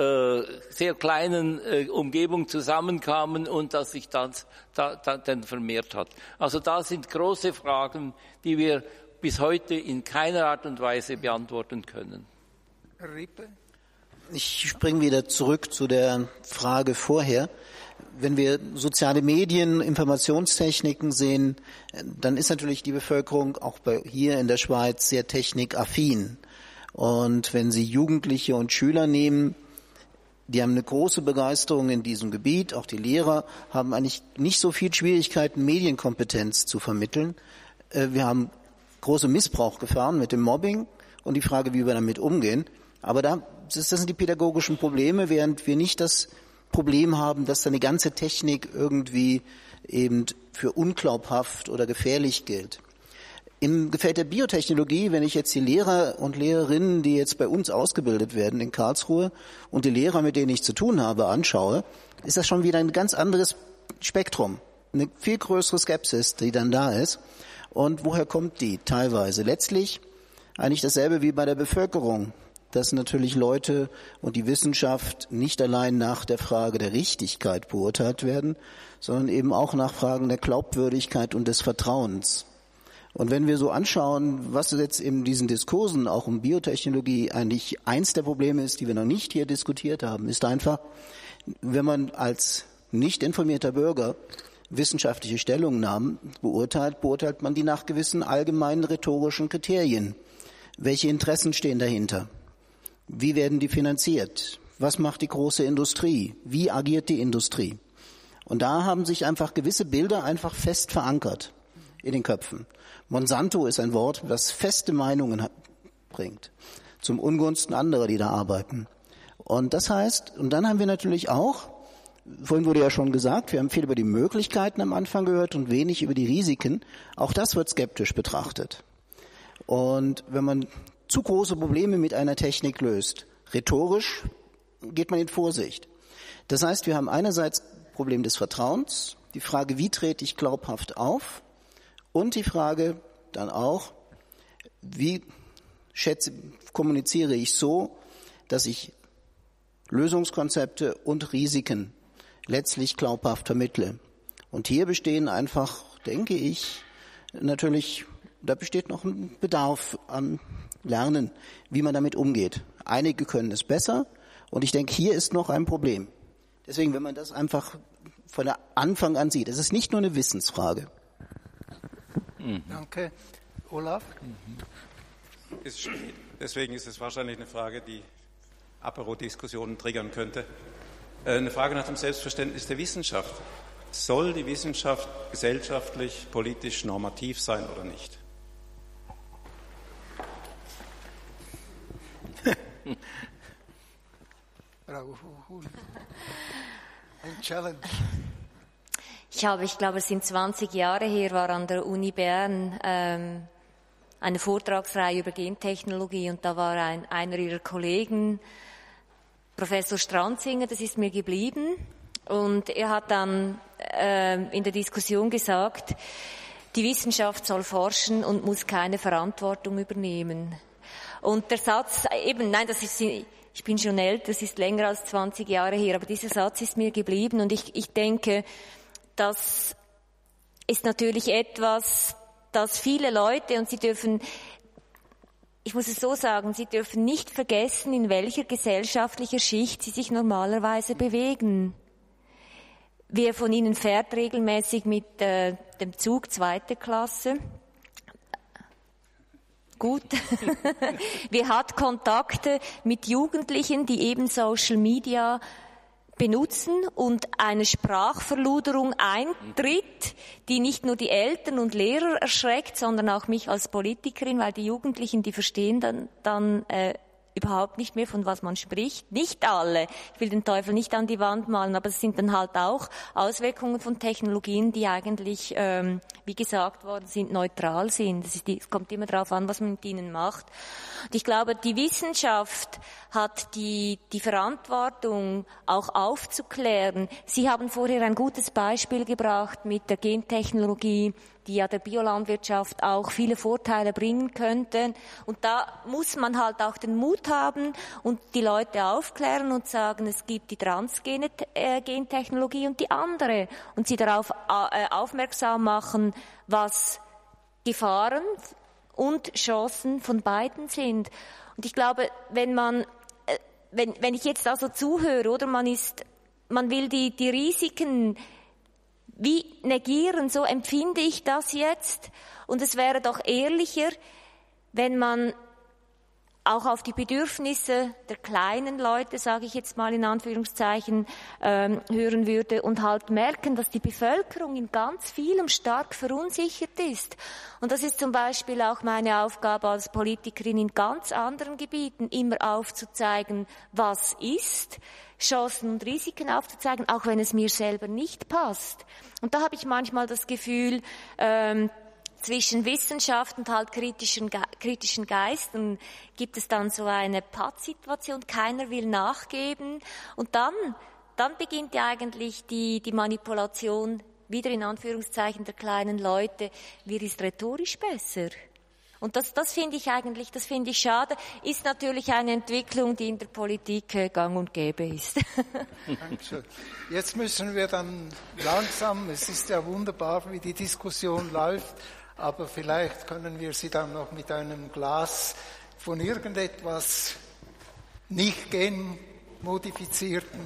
sehr kleinen Umgebung zusammenkamen und dass sich das dann vermehrt hat. Also da sind große Fragen, die wir bis heute in keiner Art und Weise beantworten können. Rippe? Ich springe wieder zurück zu der Frage vorher. Wenn wir soziale Medien, Informationstechniken sehen, dann ist natürlich die Bevölkerung auch hier in der Schweiz sehr technikaffin. Und wenn Sie Jugendliche und Schüler nehmen, die haben eine große Begeisterung in diesem Gebiet. Auch die Lehrer haben eigentlich nicht so viel Schwierigkeiten, Medienkompetenz zu vermitteln. Wir haben große Missbrauchgefahren mit dem Mobbing und die Frage, wie wir damit umgehen. Aber das sind die pädagogischen Probleme, während wir nicht das Problem haben, dass dann die ganze Technik irgendwie eben für unglaubhaft oder gefährlich gilt. Im Feld der Biotechnologie, wenn ich jetzt die Lehrer und Lehrerinnen, die jetzt bei uns ausgebildet werden in Karlsruhe und die Lehrer, mit denen ich zu tun habe, anschaue, ist das schon wieder ein ganz anderes Spektrum. Eine viel größere Skepsis, die dann da ist. Und woher kommt die teilweise? Letztlich eigentlich dasselbe wie bei der Bevölkerung, dass natürlich Leute und die Wissenschaft nicht allein nach der Frage der Richtigkeit beurteilt werden, sondern eben auch nach Fragen der Glaubwürdigkeit und des Vertrauens. Und wenn wir so anschauen, was jetzt in diesen Diskursen auch um Biotechnologie eigentlich eins der Probleme ist, die wir noch nicht hier diskutiert haben, ist einfach, wenn man als nicht informierter Bürger wissenschaftliche Stellungnahmen beurteilt man die nach gewissen allgemeinen rhetorischen Kriterien. Welche Interessen stehen dahinter? Wie werden die finanziert? Was macht die große Industrie? Wie agiert die Industrie? Und da haben sich einfach gewisse Bilder einfach fest verankert in den Köpfen. Monsanto ist ein Wort, das feste Meinungen bringt, zum Ungunsten anderer, die da arbeiten. Und das heißt, und dann haben wir natürlich auch, vorhin wurde ja schon gesagt, wir haben viel über die Möglichkeiten am Anfang gehört und wenig über die Risiken. Auch das wird skeptisch betrachtet. Und wenn man zu große Probleme mit einer Technik löst, rhetorisch geht man in Vorsicht. Das heißt, wir haben einerseits Problem des Vertrauens, die Frage, wie trete ich glaubhaft auf? Und die Frage dann auch, wie kommuniziere ich so, dass ich Lösungskonzepte und Risiken letztlich glaubhaft vermittle. Und hier bestehen einfach, denke ich, natürlich Und da besteht noch ein Bedarf an Lernen, wie man damit umgeht. Einige können es besser und ich denke, hier ist noch ein Problem. Deswegen, wenn man das einfach von der Anfang an sieht, es ist nicht nur eine Wissensfrage. Danke. Olaf? Deswegen ist es wahrscheinlich eine Frage, die Apero-Diskussionen triggern könnte. Eine Frage nach dem Selbstverständnis der Wissenschaft. Soll die Wissenschaft gesellschaftlich, politisch normativ sein oder nicht? Ein Challenge. Ich glaube, es sind 20 Jahre her, war an der Uni Bern eine Vortragsreihe über Gentechnologie und da war einer ihrer Kollegen, Professor Stranzinger, das ist mir geblieben, und er hat dann in der Diskussion gesagt, die Wissenschaft soll forschen und muss keine Verantwortung übernehmen. Und der Satz, ich bin schon älter, das ist länger als 20 Jahre her, aber dieser Satz ist mir geblieben und ich denke, das ist natürlich etwas, das viele Leute, und sie dürfen, ich muss es so sagen, sie dürfen nicht vergessen, in welcher gesellschaftlicher Schicht sie sich normalerweise bewegen. Wer von Ihnen fährt regelmäßig mit dem Zug 2. Klasse? Gut. Wer hat Kontakte mit Jugendlichen, die eben Social Media benutzen und eine Sprachverluderung eintritt, die nicht nur die Eltern und Lehrer erschreckt, sondern auch mich als Politikerin, weil die Jugendlichen, die verstehen dann überhaupt nicht mehr, von was man spricht. Nicht alle. Ich will den Teufel nicht an die Wand malen, aber es sind dann halt auch Auswirkungen von Technologien, die eigentlich, wie gesagt worden sind, neutral sind. Es kommt immer darauf an, was man mit ihnen macht. Und ich glaube, die Wissenschaft hat die Verantwortung, auch aufzuklären. Sie haben vorher ein gutes Beispiel gebracht mit der Gentechnologie, die ja der Biolandwirtschaft auch viele Vorteile bringen könnte. Und da muss man halt auch den Mut haben und die Leute aufklären und sagen, es gibt die transgene Gentechnologie und die andere. Und sie darauf aufmerksam machen, was Gefahren und Chancen von beiden sind. Und ich glaube, wenn ich jetzt also zuhöre, oder man will die Risiken wie negieren, so empfinde ich das jetzt. Und es wäre doch ehrlicher, wenn man auch auf die Bedürfnisse der kleinen Leute, sage ich jetzt mal in Anführungszeichen, hören würde und halt merken, dass die Bevölkerung in ganz vielem stark verunsichert ist. Und das ist zum Beispiel auch meine Aufgabe als Politikerin in ganz anderen Gebieten, immer aufzuzeigen, was ist, Chancen und Risiken aufzuzeigen, auch wenn es mir selber nicht passt. Und da habe ich manchmal das Gefühl, zwischen Wissenschaft und halt kritischen Geistern gibt es dann so eine Pattsituation, keiner will nachgeben und dann beginnt ja eigentlich die Manipulation, wieder in Anführungszeichen der kleinen Leute, wer ist rhetorisch besser? Und das finde ich schade, ist natürlich eine Entwicklung, die in der Politik gang und gäbe ist. Dankeschön. Jetzt müssen wir dann langsam, es ist ja wunderbar, wie die Diskussion läuft, aber vielleicht können wir sie dann noch mit einem Glas von irgendetwas nicht genmodifizierten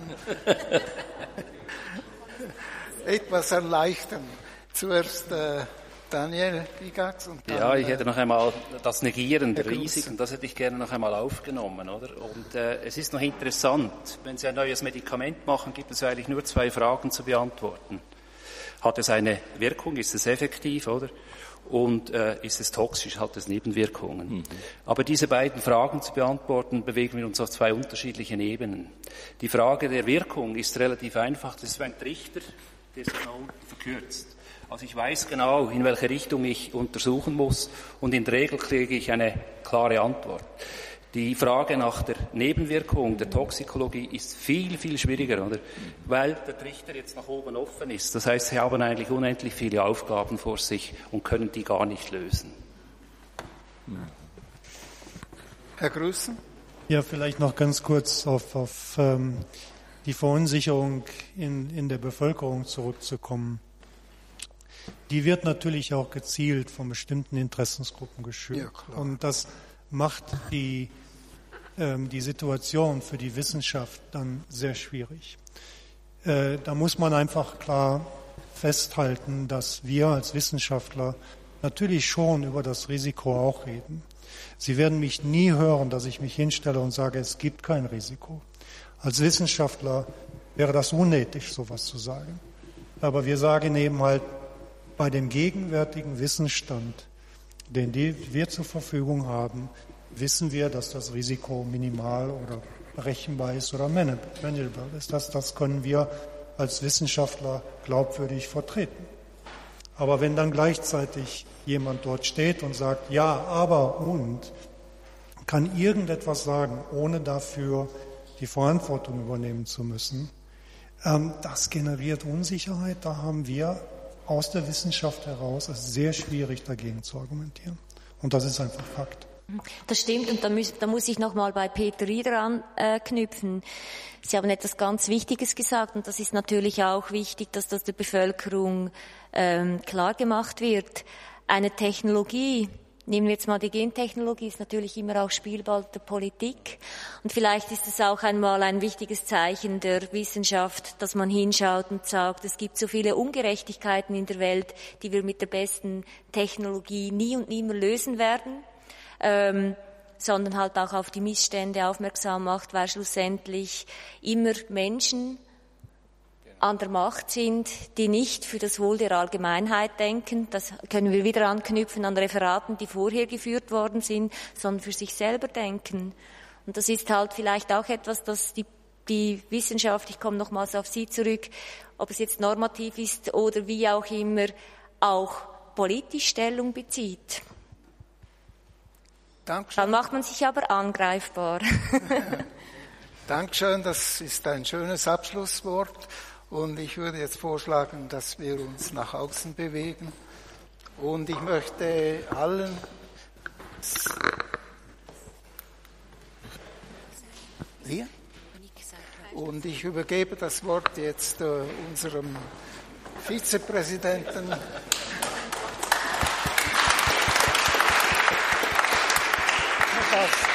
etwas erleichtern. Zuerst Daniel Gygax und dann, ja, ich hätte noch einmal das Negieren der Risiken, das hätte ich gerne noch einmal aufgenommen, oder? Und es ist noch interessant, wenn Sie ein neues Medikament machen, gibt es eigentlich nur 2 Fragen zu beantworten. Hat es eine Wirkung, ist es effektiv, oder? Und ist es toxisch, hat es Nebenwirkungen. Mhm. Aber diese beiden Fragen zu beantworten, bewegen wir uns auf 2 unterschiedlichen Ebenen. Die Frage der Wirkung ist relativ einfach. Das ist ein Trichter, der ist genau verkürzt. Also ich weiß genau, in welche Richtung ich untersuchen muss und in der Regel kriege ich eine klare Antwort. Die Frage nach der Nebenwirkung, der Toxikologie ist viel, viel schwieriger, oder? Weil der Trichter jetzt nach oben offen ist. Das heißt, Sie haben eigentlich unendlich viele Aufgaben vor sich und können die gar nicht lösen. Herr Grüssen? Ja, vielleicht noch ganz kurz auf die Verunsicherung in der Bevölkerung zurückzukommen. die wird natürlich auch gezielt von bestimmten Interessensgruppen geschürt. Ja, klar. Und das macht die Situation für die Wissenschaft dann sehr schwierig. Da muss man einfach klar festhalten, dass wir als Wissenschaftler natürlich schon über das Risiko auch reden. Sie werden mich nie hören, dass ich mich hinstelle und sage, es gibt kein Risiko. Als Wissenschaftler wäre das unethisch, sowas zu sagen. Aber wir sagen eben halt, bei dem gegenwärtigen Wissensstand, den wir zur Verfügung haben, wissen wir, dass das Risiko minimal oder berechenbar ist oder manageable ist. Das können wir als Wissenschaftler glaubwürdig vertreten. Aber wenn dann gleichzeitig jemand dort steht und sagt, ja, aber und, kann irgendetwas sagen, ohne dafür die Verantwortung übernehmen zu müssen, das generiert Unsicherheit. Da haben wir aus der Wissenschaft heraus es sehr schwierig, dagegen zu argumentieren. Und das ist einfach Fakt. Das stimmt, und da muss ich nochmal bei Peter Rieder anknüpfen. Sie haben etwas ganz Wichtiges gesagt, und das ist natürlich auch wichtig, dass das der Bevölkerung klar gemacht wird. Eine Technologie, nehmen wir jetzt mal die Gentechnologie, ist natürlich immer auch Spielball der Politik. Und vielleicht ist es auch einmal ein wichtiges Zeichen der Wissenschaft, dass man hinschaut und sagt, es gibt so viele Ungerechtigkeiten in der Welt, die wir mit der besten Technologie nie und nimmer lösen werden. Sondern halt auch auf die Missstände aufmerksam macht, weil schlussendlich immer Menschen an der Macht sind, die nicht für das Wohl der Allgemeinheit denken. Das können wir wieder anknüpfen an Referaten, die vorher geführt worden sind, sondern für sich selber denken. Und das ist halt vielleicht auch etwas, das die Wissenschaft, ich komme nochmals auf Sie zurück, ob es jetzt normativ ist oder wie auch immer, auch politisch Stellung bezieht. Dankeschön. Dann macht man sich aber angreifbar. Dankeschön, das ist ein schönes Abschlusswort. Und ich würde jetzt vorschlagen, dass wir uns nach außen bewegen. Und ich möchte allen hier? Und ich übergebe das Wort jetzt unserem Vizepräsidenten. Das